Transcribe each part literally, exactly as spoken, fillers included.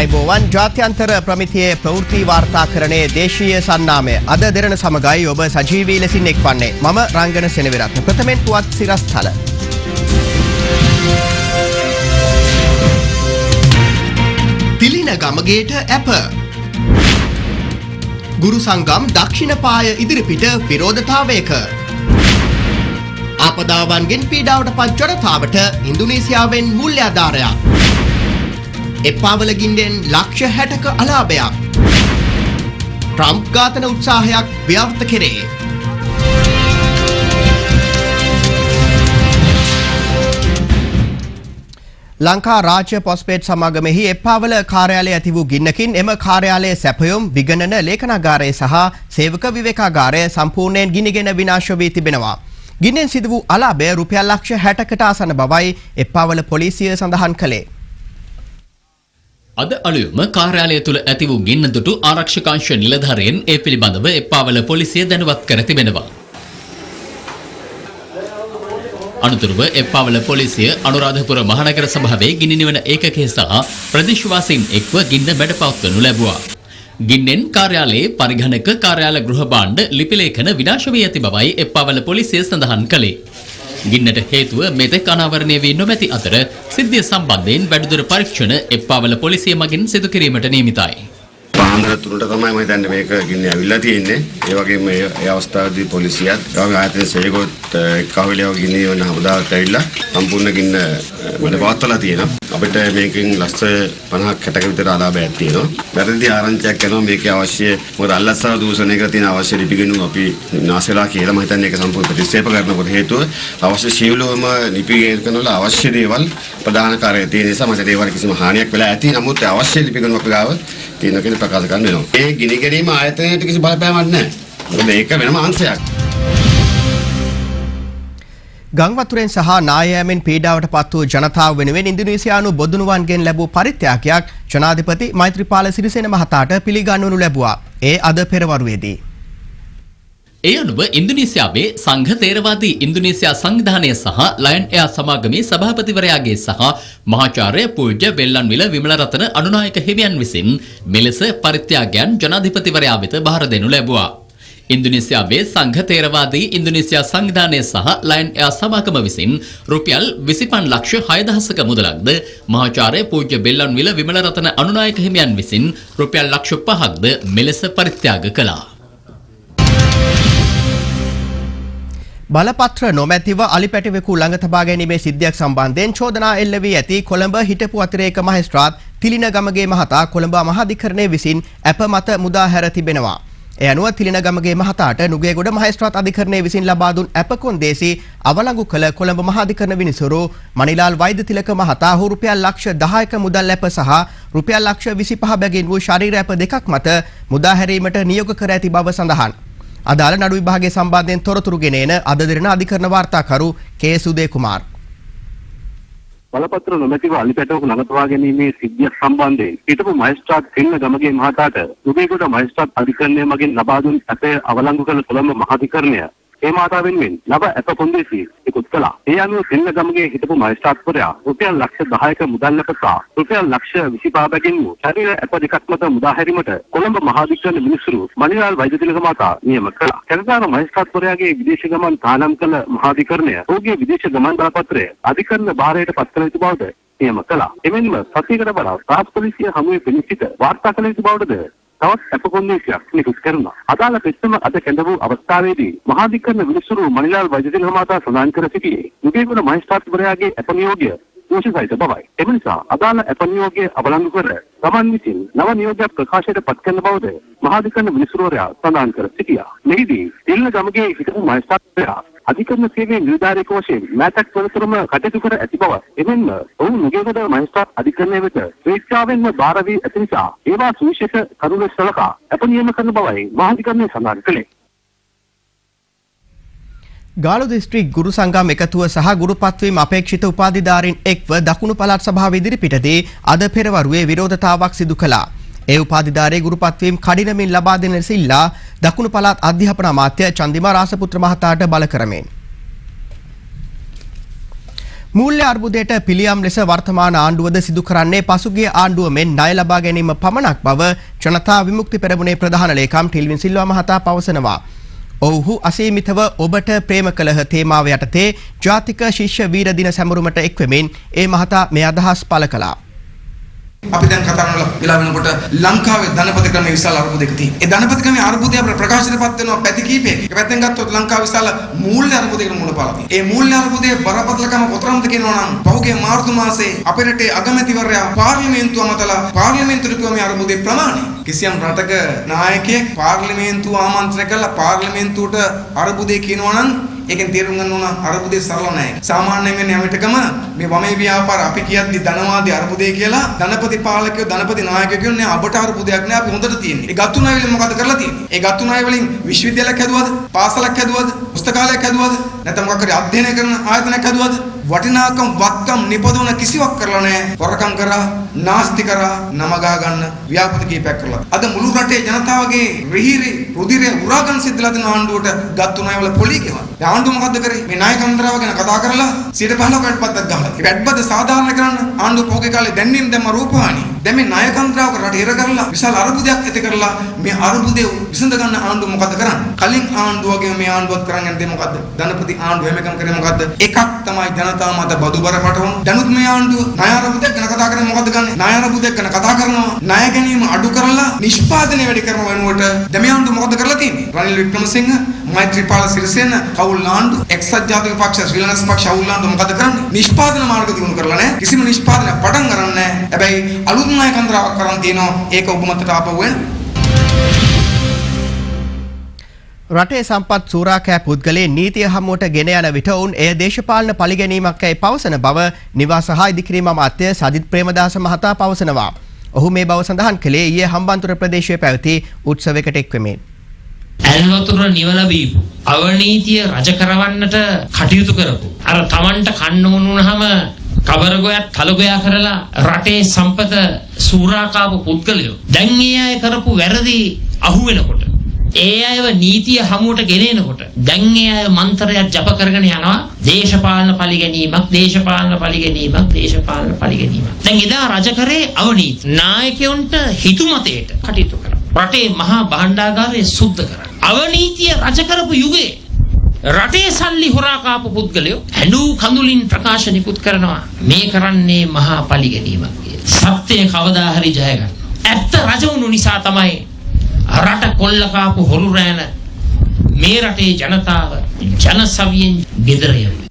ආයුබෝවන් ජාත්‍යන්තර ප්‍රමිතියේ ප්‍රවෘත්ති වාර්තාකරණයේ දේශීය සන්නාමය අද දෙරණ සමගයි ඔබ සජීවී ලෙසින් එක්වන්නේ මම රංගන සෙනවිරත්න. ප්‍රථමයෙන් පුවත් සිරස්තල. තිලින ගමගේට ඇප ගුරු සංගම් දක්ෂිණ පාය ඉදිරිපිට විරෝධතාවයක ආපදාවන්ගෙන් පීඩාවට පත් ජනතාවට ඉන්දුනීසියාවෙන් මූල්‍ය ආධාරයක් එප්පාවල ගින්නෙන් ලක්ෂ හැටක අලාභයක් ට්‍රම්ප් ඝාතන උත්සාහයක් ව්‍යර්ථ කෙරේ. ලංකා රාජ්‍ය පොස්පේට් සමාගමෙහි එප්පාවල කාර්යාලය ඇති වූ ගින්නකින් එම කාර්යාලයේ සැපයුම් විගණන ලේඛනාගාරය සහ සේවක විවේකාගාරය සම්පූර්ණයෙන් ගිනිගෙන විනාශ වී තිබෙනවා. ගින්නෙන් සිදු වූ අලාභය රුපියල් ලක්ෂ හැටකට ආසන්න බවයි එප්පාවල පොලිසිය සඳහන් කළේ. අද අලුයම කාර්යාලය තුළ ඇති වූ ගින්න දුටු ආරක්ෂකාංශ නිලධාරීන් ඒ පිළිබඳව එප්පාවල පොලිසිය දැනුවත් කර තිබෙනවා. අනුතුරුව එප්පාවල පොලිසිය අනුරාධපුර මහනගර සභාවේ ගිනි නිවන ඒකකයේ සහ ප්‍රදේශවාසීන් එක්ව ගින්න බැටපවත්වනු ලැබුවා. ගින්නෙන් කාර්යාලයේ පරිගණක කාර්යාල ගෘහ භාණ්ඩ ලිපිලේඛන විනාශ වී ඇති බවයි එප්පාවල පොලිසිය සඳහන් කළේ. ගින්නට හේතුව මෙතෙක් අනාවරණය වී නොමැති අතර සිද්ධිය සම්බන්ධයෙන් වැඩිදුර පරීක්ෂණ එප්පාවල පොලිසිය මගින් සිදු කිරීමට නියමිතයි. පාන්දර තුනට තමයි මම හිතන්නේ මේක ගින්න ඇවිල්ලා තියෙන්නේ. ඒ වගේම මේ ඒ අවස්ථාවේදී පොලිසියත් ඒ වගේ ආයතන සේවකත් එක්කවිලව ගින්න වෙන හමුදාවට ඇවිල්ලා සම්පූර්ණ ගින්න වැඩ පවත්වලා තියෙනවා. අපිට මේකෙන් ලක්ෂ පනහක් හැටක විතර ආදායයක් තියෙනවා. වැරදි ආරංචියක් කරනවා මේකේ අවශ්‍ය මොකද අල්ලස්සාව දූෂණය කරලා තියෙන අවශ්‍ය ලිපිගෙනු අපි නාසලා කියලා මම හිතන්නේ ඒක සම්පූර්ණ ප්‍රතික්ෂේප කරනකොට හේතුව අවශ්‍ය ශීලවම ලිපිගෙනන වල අවශ්‍ය දේවල් ප්‍රදාන කාර්යය තියෙන නිසා මට දේවල් කිසිම හානියක් වෙලා ඇති නමුත් අවශ්‍ය ලිපිගෙනු අපි ගාව තියෙන කෙනෙක් ප්‍රකාශ කරන්න වෙනවා. ඒ ගිනි ගැනීම ආයතනයට කිසි බලපෑමක් නැහැ. මොකද ඒක වෙනම අංශයක්. ගංවතුරෙන් සහ නායෑමෙන් පීඩාවට පත් වූ ජනතාව වෙනුවෙන් ඉන්දුනීසියානු බොදුනුවන්ගෙන් ලැබූ පරිත්‍යාගයක් ජනාධිපති මෛත්‍රීපාල සිරිසේන මහතාට පිළිගන්වනු ලැබුවා. ඒ අද පෙරවරුවේදී. ඒ අනුව ඉන්දුනීසියාවේ සංඝ තේරවාදී ඉන්දුනීසියා සංවිධානය සහ ලයන් එයා සමාගමේ සභාපතිවරයාගේ සහ මහාචාර්ය පූජ්‍ය බෙල්ලන්විල විමලරතන අනුනායක හිමියන් විසින් මෙලෙස පරිත්‍යාගයන් ජනාධිපතිවරයා වෙත බාර දෙනු ලැබුවා. ඉන්දුනීසියාවේ සංඝ තේරවාදී ඉන්දුනීසියා සංවිධානය සහ ලයන් එයා සමාගම විසින් රුපියල් විසිපන් ලක්ෂ හය දහසක මුදලක්ද මහාචාර්ය පූජ්‍ය බෙල්ලන්විල විමලරතන අනුනායක හිමියන් විසින් රුපියල් ලක්ෂ පහක්ද මෙලෙස පරිත්‍යාග කළා. බලපත්‍ර නොමැතිව අලිපැටිවෙකු ළඟ තබා ගැනීමේ සිද්ධියක් සම්බන්ධයෙන් චෝදනා එල්ල වී ඇති කොළඹ හිටපු අතිරේක මහේස්ත්‍රාත් තිලින ගමගේ මහතා කොළඹ මහාධිකරණය විසින් අප මත මුදා හැර තිබෙනවා. ඒ අනුව තිලින ගමගේ මහතාට නුගේගොඩ මහේස්ත්‍රාත් අධිකරණය විසින් ලබා දුන් අප කොන්දේසි අවලංගු කළ කොළඹ මහාධිකරණ විනිසුරු මණිලාල් වෛද්‍යතිලක මහතා හු රුපියල් ලක්ෂ දහයක මුදල් අප සහ රුපියල් ලක්ෂ විසිපහ බැගින් වූ ශරීර අප දෙකක් මත මුදා හැරීමට නියෝග කර ඇති බව සඳහන්. අදාළ නඩු විභාගයේ සම්බන්ධයෙන් තොරතුරු ගෙන එන අද දින අධිකරණ වාර්තාකරු කේ සුදේ කුමාර්. බලපත්‍ර නොමැතිව අලිපැටවක ළඟ තබා ගැනීමේ සිද්ධිය සම්බන්ධයෙන් හිටපු මහේස්ත්‍රාත් සිංහ ගමගේ මහතාට නුගේගොඩ මහේස්ත්‍රාත් අධිකරණය මගින් ලබා දුන් අපේ අවලංගු කළ කොළඹ මහාධිකරණය ඒ මාතා වෙනුවෙන් ලබ අප කොන්දේසි ඉක්ුත් කළා. ඒ අනුව සිංහ ගමගේ හිටපු මහේස්ත්‍රාත්වරයා රුපියල් ලක්ෂ දහයක මුදල් ලැබ සහ රුපියල් ලක්ෂ විසිපහ බැගින් වූ ශරීර අප දෙකක් මත මුදා හැරීමට කොළඹ මහාධිකරණ මිනිසුරු මණිලාල් වෛද්‍යතිලක මහතා නියම කළා. කැනඩානු මහේස්ත්‍රාත්වරයාගේ විදේශ ගමන් තානම් කළ මහාධිකරණය ඔහුගේ විදේශ ගමන් බලපත්‍රය අධිකරණ භාරයට පත් කළ යුතු බවද නියම කළා. එමෙන්ම සතියකට වඩා රාජ්‍ය පොලිසිය හමුවේ පිළිසිත වාර්තා කළ යුතු බවද තවත් අප කොන්දේසියක් නිකුත් කරනවා. අදාළ පෙත්තම අද කැඳ වූ අවස්ථාවේදී මහාධිකරණ විනිසුරු මණිලාල් වෛද්‍යතිලක මහතා සඳහන් කර සිටියේ නුගේගොඩ මහේස්ත්‍රාත්වරයාගේ අප නියෝගය දෝෂසහිත බවයි. එම නිසා අදාළ අප නියෝගය අවලංගු කර ගමන් විසින් නව නියෝගයක් ප්‍රකාශයට පත් කරන බවද මහාධිකරණ විනිසුරුවරයා සඳහන් කර සිටියා. මෙහිදී තිලින ගමගේ හිටපු මහේස්ත්‍රාත්වරයා අධිකරණ සේවයේ නිලධාරියෙක් වශයෙන් මෑතක් වනතුරුම කටයුතු කර ඇති බව එමෙන්ම ඔහු නුගේගොඩ මහේස්ත්‍රාත් අධිකරණය වෙත ස්වේච්ඡාවෙන්ම බාර වී ඇති නිසා ඒවා සුවිශේෂ කරුණු සලකා අප නියම කරන බවයි මහාධිකරණය සඳහන් කළේ. ගාලු දිස්ත්‍රික් ගුරු සංගම් එකතුව සහ ගුරු පත්වීම අපේක්ෂිත උපාධිධාරීන් එක්ව දකුණු පළාත් සභාව ඉදිරිපිටදී අද පෙරවරුවේ විරෝධතාවක් සිදු කළා. ඒ උපාධිධාරී ගුරු පත්වීම කඩිනමින් ලබා දෙන ලෙස ඉල්ලා දකුණු පළාත් අධ්‍යාපන අමාත්‍ය චන්දිමා රාසපුත්‍ර මහතාට බල කරමින් මූල්‍ය අර්බුදයට පිළියම් ලෙස වර්තමාන ආණ්ඩුවද සිදු කරන්නේ පසුගිය ආණ්ඩුව මෙන් ණය ලබා ගැනීම පමණක් බව ජනතා විමුක්ති පෙරමුණේ ප්‍රධාන ලේකම් ටිල්වින් සිල්වා මහතා පවසනවා. ඔවුහු අසීමිතව ඔබට ප්‍රේම කළහ තේමාව යටතේ ජාතික ශිෂ්‍ය වීර දින සැමරුමට එක්වෙමින් ඒ මහතා මේ අදහස් පළ කළා. අපි දැන් කතා කරන වෙලාව වෙනකොට ලංකාවේ ධනපති ක්‍රමයේ විශාල අර්බුදයක් තියෙනවා. ඒ ධනපති ක්‍රමයේ අර්බුදය අපේ ප්‍රකාශයටපත් වෙනවා පැති කීපයක. ඒ පැත්තෙන් ගත්තොත් ලංකාවේ විශාල මූල්‍ය අර්බුදයකට මුහුණ පාලා තියෙනවා. ඒ මූල්‍ය අර්බුදයේ බරපතලකම කොතරම්ද කියනවා නම් පහුගිය මාර්තු මාසයේ අපේ රටේ අගමැතිවරයා පාර්ලිමේන්තුව මතලා පාර්ලිමේන්තුවට කිව්ව මේ අර්බුදයේ ප්‍රමාණය. කිසියම් රටක නායකයෙක් පාර්ලිමේන්තුව ආමන්ත්‍රණය කළා පාර්ලිමේන්තුවට අර්බුදය කියනවා නම් ඒකෙන් තේරුම් ගන්න ඕන අර්බුදේ සරල නැහැ. සාමාන්‍යයෙන් වෙන්නේ යමිටකම මේ වමේ ව්‍යාපාර අපි කියද්දි ධනවාදී අර්බුදේ කියලා ධනපති පාලකයෝ ධනපති නායකයෝ කියන්නේ අපට අර්බුදයක් නෑ අපි හොඳට තියෙන්නේ. ඒ ගත්තු ණය වලින් මොකද කරලා තියෙන්නේ? ඒ ගත්තු ණය වලින් විශ්වවිද්‍යාලයක් හැදුවද? පාසලක් හැදුවද? පුස්තකාලයක් හැදුවද? නැත්නම් මොකක් හරි අධ්‍යයනය කරන ආයතනයක් හැදුවද? වටිනාකම් වත්කම් නිපදවන කිසිවක් කරලා නැහැ. හොරකම් කරා, නාස්ති කරා, නමගා ගන්න ව්‍යාපෘති කීපයක් කරලා. අද මුළු රටේ ජනතාවගේ රිහිරි රුධිරය උරාගන් සිද්ධලා දෙන ආණ්ඩුවට ගත්තු ණය වල පොලි ගෙවන. ආණ්ඩුව මොකද්ද කරේ? මේ නායක මන්ත්‍රාව ගැන කතා කරලා සියයට පහළොව වැට්පත්තක් ගහලා. ඒ වැට්පත්ත සාධාරණ කරන්න ආණ්ඩුව පොගේ කාලේ දැන්වීම දැම්ම රූපවාහිනිය. දැන් මේ නායක මන්ත්‍රාවක රට ඉර කරලා විශාල අර්බුදයක් ඇති කරලා මේ අර්බුදය විසඳ ගන්න ආණ්ඩුව මොකද කරන්නේ? කලින් ආණ්ඩුව වගේ මේ ආණ්ඩුවත් කරන් යන්නේ මොකද්ද? ධනපති ආණ්ඩුව හැම එකම කරේ මොකද්ද? එකක් තමයි ජනතාව මත බදු බර පටවන. දැනුත් මේ ආණ්ඩුව ණය අර්බුදයක් ගැන කතා කරන්නේ මොකද්ද ගන්නේ? ණය අර්බුදයක් ගැන කතා කරනවා. ණය ගැනීම අඩු කරලා නිෂ්පාදනය වැඩි කරන වෙනුවට දැන් මේ ආණ්ඩුව මොකද කරලා තියෙන්නේ? රනිල් වික්‍රමසිංහ, මෛත්‍රීපාල සිරිසේන, කවුල් ආණ්ඩුව, එක්සත් ජාතික පක්ෂ, ශ්‍රී ලංකා පක්ෂ අවුල් ආණ්ඩුව මොකද කරන්නේ? නිෂ්පාදන මාර්ග දියුණු කරලා නැහැ. කිසිම නිෂ්පාදනයක් පටන් ගන්න නැහැ. හැබැයි අලුත් ණය කන්දරාවක් කරන් තියෙනවා. ඒක ඔබ මතට ආපහු වෙන. රටේ සම්පත් සූරාකෑ පුද්ගලයන් නීතිය හමුවට ගෙන යන විට ඔවුන් එය දේශපාලන පරිගැනීමක් යයි පවසන බව නිවාස හා ඉදිකිරීම අමාත්‍ය සජිත් ප්‍රේමදාස මහතා පවසනවා. ඔහු මේ බව සඳහන් කළේ ඊයේ හම්බන්තොට ප්‍රදේශයේ පැවති උත්සවයකට එක්වෙමින්. ඇල්වතුර නිවල බීපු අවනීතිය රජ කරවන්නට කටයුතු කරපු අර Tamanට කන්න ඕන වුණාම කබරගොයක් තලගොයා කරලා රටේ සම්පත සූරාකාපු පුද්ගලයෝ දැන් ඒ අය කරපු වැරදි අහු වෙනකොට ඒ අයව නීතිය හමුවට ගෙනෙනකොට දැන් ඒ අය මන්ත්‍රයක් ජප කරගෙන යනවා දේශපාලන පරිගැනීමක් දේශපාලන පරිගැනීමක් දේශපාලන පරිගැනීමක්. දැන් එදා රජ කරේ අවනීති නායකයන්ට හිතුමතේට කටයුතු කරා. රටේ මහා භාණ්ඩාගාරය සුද්ධ කරා. අවනීතිය රජ කරපු යුගයේ රටේ සල්ලි හොරා කාපු පුද්ගලයෝ හැඬු කඳුලින් ප්‍රකාශ නිකුත් කරනවා මේ කරන්නේ මහා පරිගැනීමක් කියලා. සත්‍යය කවදා හරි ජය ගන්න. ඇත්ත රජ වුණු නිසා තමයි රට කොල්ල කාපු හොරු රෑන මේ රටේ ජනතාව ජනසවියෙන් ගෙදර යන්නේ.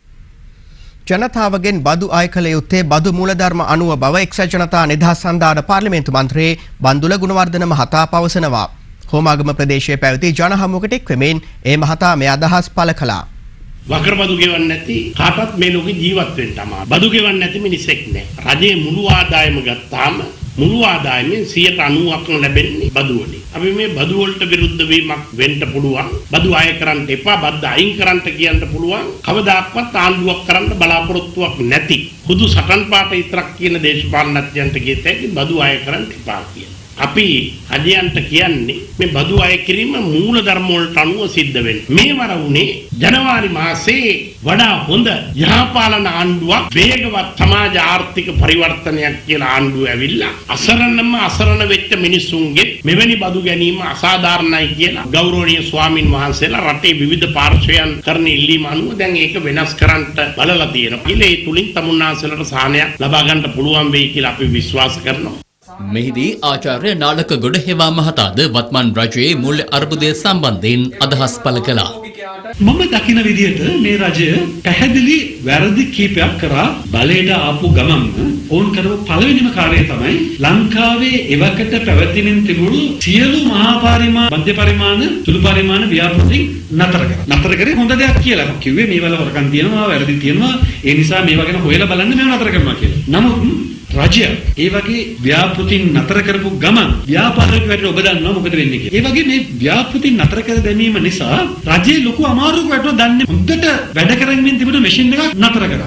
ජනතාවගෙන් බදු අය කළ යුත්තේ බදු මූලධර්ම අනුව බව එක්සත් ජනතා නිදහස් සන්ධාන පාර්ලිමේන්තු මන්ත්‍රී බන්දුල ගුණවර්ධන මහතා පවසනවා. හෝමාගම ප්‍රදේශයේ පැවති ජනහමුවකට එක්වෙමින් ඒ මහතා මේ අදහස් පළ කළා. වකර බදු ගෙවන්නේ නැති කාටවත් මේ ලෝකේ ජීවත් වෙන්න අමාරුයි. බදු ගෙවන්නේ නැති මිනිසෙක් නෑ. රජයේ මුළු ආදායම ගත්තාම මුළු ආදායමෙන් සියයට අනූවක්ම ලැබෙන්නේ බදු වලින්. අපි මේ බදු වලට විරුද්ධ වීමක් වෙන්න පුළුවන්. බදු අය කරන්න එපා, බද්ද අයින් කරන්න කියන්න පුළුවන්. කවදාක්වත් ආණ්ඩුවක් කරන්න බලාපොරොත්තුවක් නැති. හුදු සටන් පාට විතරක් කියන දේශපාලනඥයන්ට කියතේ බදු අය කරන්න එපා කියන. අපි අධ්‍යයන්ට කියන්නේ මේ බදු අය කිරීම මූල ධර්ම වලට අනුව සිද්ධ වෙන්නේ. මේ වර උනේ ජනවාරි මාසයේ වඩා හොඳ යහපාලන ආණ්ඩුවක් වේගවත් සමාජ ආර්ථික පරිවර්තනයක් කියලා ආණ්ඩුව ඇවිල්ලා අසරණම අසරණ වෙච්ච මිනිසුන්ගේ මෙවැනි බදු ගැනීම අසාධාරණයි කියලා ගෞරවනීය ස්වාමින් වහන්සේලා රටේ විවිධ පාර්ශ්වයන් කරන ඉල්ලීම අනුව දැන් ඒක වෙනස් කරන්නට බලලා තියෙනවා. ඒ තුලින් තමුන්නාන්සේලාට සාහනයක් ලබා ගන්න පුළුවන් වෙයි කියලා අපි විශ්වාස කරනවා. මෙහිදී ආචාර්ය නාලක ගොඩහෙවා මහතාද වත්මන් රජයේ මූල්‍ය අර්බුදය සම්බන්ධයෙන් අදහස් පළ කළා. මම දකින විදිහට මේ රජය පැහැදිලි වැරදි කීපයක් කරා බලයට ආපු ගමන් ඕන් කරපු පළවෙනිම කාර්යය තමයි ලංකාවේ එවකට පැවැත්ෙමින් තිබුණු සියලු මහා පරිමාණ මධ්‍ය පරිමාණ සුළු පරිමාණ ව්‍යාපෘති නතර කරා. නතර කරේ හොඳ දෙයක් කියලා. කිව්වේ මේවල හොරකම් තියෙනවා, වැරදි තියෙනවා. ඒ නිසා මේවා ගැන හොයලා බලන්න මේව නතර කරනවා කියලා. නමුත් රජය ඒ වගේ ව්‍යාපෘතින් නතර කරපු ගමන් ව්‍යාපාරික වැඩට ඔබ දන්නවා මොකද වෙන්නේ කියලා. ඒ වගේ මේ ව්‍යාපෘතින් නතර කර දැමීම නිසා රජයේ ලොකු අමාරුවක් වැටුණා. දන්නේ හොඳට වැඩ කරමින් තිබුණු මැෂින් එකක් නතර කරා පටස්ට.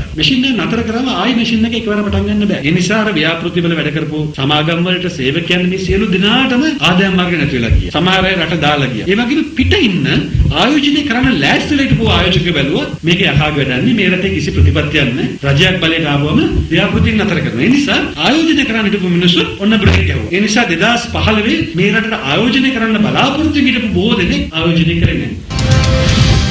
මැෂින් එක නතර කරාම ආයි මැෂින් එක එකවර පටන් ගන්න බෑ. ඒ නිසා අර ව්‍යාපෘති වල වැඩ කරපු සමාගම් වලට සේවකයන් මේ සියලු දෙනාටම ආදායම් මාර්ග නැති වෙලා ගියා. සමහර අය රට දාලා ගියා. ඒ වගේම පිට ඉන්න ආයෝජනය කරන්න ලෑස්තිලා හිටපු ආයෝජක බැලුවොත් මේකේ අහාග වැඩන්නේ මේ රටේ කිසි ප්‍රතිපත්තියක් නැහැ. රජයක් බලයට ආවම ව්‍යාපෘති නතර කරනවා. ඒ නිසා ආයෝජනය කරන්න හිටපු මිනිස්සු ඔන්න බ්‍රේක් ගැහුවා. ඒ නිසා දෙදාස් පහළොව මේ රටට ආයෝජනය කරන්න බලාපොරොත්තු හිටපු බොහෝ දෙනෙක් ආයෝජනය කරේ නැහැ.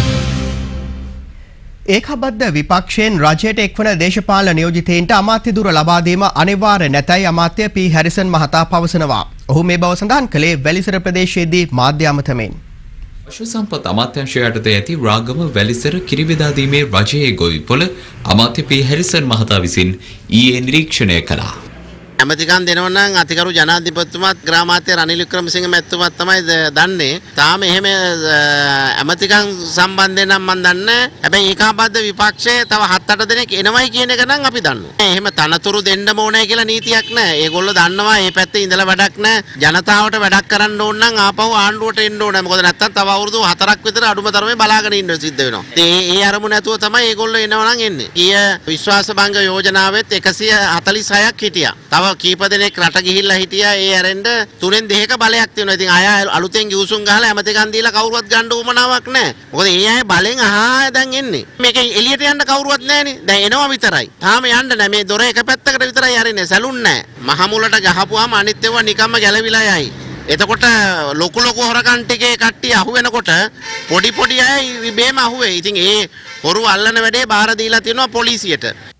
ඒකබද්ධ විපක්ෂයෙන් රජයට එක්වන දේශපාලන නියෝජිතයින්ට අමාත්‍ය දුර ලබා දීම අනිවාර්ය නැතයි අමාත්‍ය පී හැරිසන් මහතා පවසනවා. ඔහු මේ බව සඳහන් කළේ වැලිසර ප්‍රදේශයේදී මාධ්‍ය අමතමින්. පශු සම්පත් අමාත්‍යාංශය යටතේ ඇති රාගම වැලිසර කිරිබෙදා දීමේ රජයේ ගොවිපොළ අමාත්‍ය පී හැරිසන් මහතා විසින් ඊයේ නිරීක්ෂණය කළා. ඇමතිකම් දෙනවා නම් අතිගරු ජනාධිපතිතුමාත් ග්‍රාමාත්‍ය රනිල් වික්‍රමසිංහ මැතිතුමාත් තමයි දන්නේ. තාම එහෙම ඇමතිකම් සම්බන්ධයෙන් නම් මම දන්නේ. හැබැයි ඒකාබද්ධ විපක්ෂයේ තව හත් අට දෙනෙක් එනවයි කියන එක නම් අපි දන්නවා. එහෙම තනතුරු දෙන්න ඕනේ කියලා නීතියක් නැහැ. ඒගොල්ලෝ දන්නවා මේ පැත්තේ ඉඳලා වැඩක් නැහැ. ජනතාවට වැඩක් කරන්න ඕන නම් ආපහු ආණ්ඩුවට එන්න ඕනේ. මොකද නැත්තම් තව අවුරුදු හතරක් විතර අඩුම තරමේ බලාගෙන ඉන්න සිද්ධ වෙනවා. ඒ ඒ අරමුණ නැතුව තමයි ඒගොල්ලෝ එනවා නම් එන්නේ. කීය විශ්වාස භංග යෝජනාවෙත් එකසිය හතළිස් හයක් හිටියා. තව කීප දෙනෙක් රට ගිහිල්ලා හිටියා. ඒ ඇරෙන්න තුනෙන් දෙකක බලයක් තියෙනවා. ඉතින් අය අලුතෙන් ගිවිසුම් ගහලා ඇමතිකම් දීලා කවුරුවත් ගන්න උවමනාවක් නැහැ. මොකද ඒ අය බලෙන් අහා දැන් එන්නේ. මේක එළියට යන්න කවුරුවත් නැහනේ. දැන් එනවා විතරයි. තාම යන්න නැහැ. මේ දොර එක පැත්තකට විතරයි හරින්නේ. සැලුන් නැහැ. මහ මුලට ගහපුවාම අනිත් ඒවා නිකම්ම ගැලවිලා යයි. එතකොට ලොකු ලොකු හොරකම් ටිකේ කට්ටිය අහු වෙනකොට පොඩි පොඩි අය ඉබේම අහුවේ. ඉතින් ඒ හොරු අල්ලන වැඩේ බාර දීලා තියෙනවා පොලිසියට.